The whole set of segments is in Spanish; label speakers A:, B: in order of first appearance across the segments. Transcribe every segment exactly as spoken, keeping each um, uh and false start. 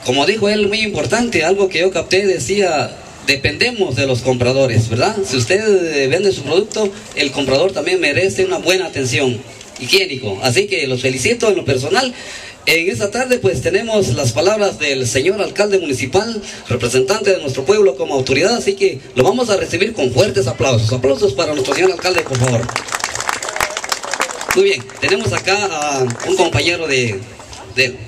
A: como dijo él, muy importante, algo que yo capté, decía, dependemos de los compradores, ¿verdad? Si usted vende su producto, el comprador también merece una buena atención higiénico. Así que los felicito en lo personal. En esta tarde pues tenemos las palabras del señor alcalde municipal, representante de nuestro pueblo como autoridad, así que lo vamos a recibir con fuertes aplausos. Aplausos para nuestro señor alcalde, por favor. Muy bien, tenemos acá a un compañero de, de él.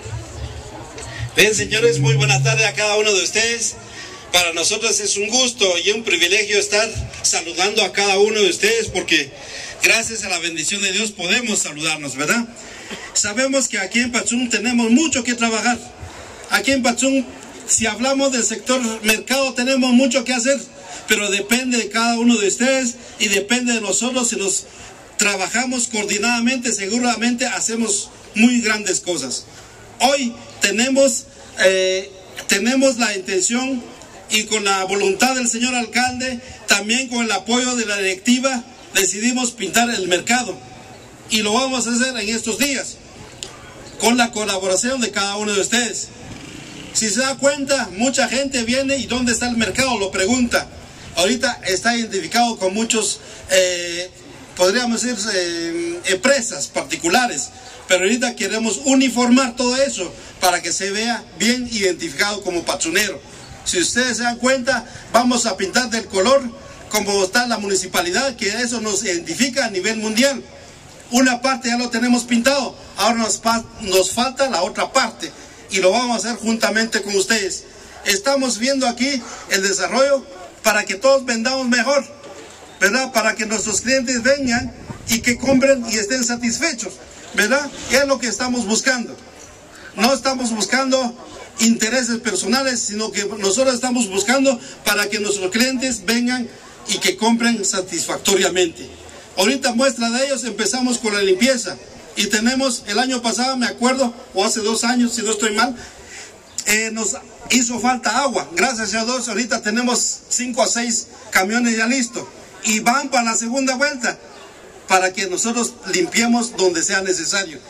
B: Bien, señores, muy buenas tardes a cada uno de ustedes. Para nosotros es un gusto y un privilegio estar saludando a cada uno de ustedes, porque gracias a la bendición de Dios podemos saludarnos, ¿verdad? Sabemos que aquí en Patzún tenemos mucho que trabajar. Aquí en Patzún, si hablamos del sector mercado, tenemos mucho que hacer, pero depende de cada uno de ustedes y depende de nosotros. Si nos trabajamos coordinadamente, seguramente hacemos muy grandes cosas. Hoy tenemos, eh, tenemos la intención y con la voluntad del señor alcalde, también con el apoyo de la directiva, decidimos pintar el mercado. Y lo vamos a hacer en estos días, con la colaboración de cada uno de ustedes. Si se da cuenta, mucha gente viene y ¿dónde está el mercado? Lo pregunta. Ahorita está identificado con muchos, eh, podríamos decir, eh, empresas particulares. Pero ahorita queremos uniformar todo eso para que se vea bien identificado como patzunero. Si ustedes se dan cuenta, vamos a pintar del color como está la municipalidad, que eso nos identifica a nivel mundial. Una parte ya lo tenemos pintado, ahora nos, nos falta la otra parte y lo vamos a hacer juntamente con ustedes. Estamos viendo aquí el desarrollo para que todos vendamos mejor, ¿verdad? Para que nuestros clientes vengan y que compren y estén satisfechos, ¿verdad? ¿Qué es lo que estamos buscando? No estamos buscando intereses personales, sino que nosotros estamos buscando para que nuestros clientes vengan y que compren satisfactoriamente. Ahorita muestra de ellos, empezamos con la limpieza y tenemos, el año pasado me acuerdo, o hace dos años si no estoy mal, eh, nos hizo falta agua. Gracias a Dios ahorita tenemos cinco a seis camiones ya listos y van para la segunda vuelta para que nosotros limpiemos donde sea necesario.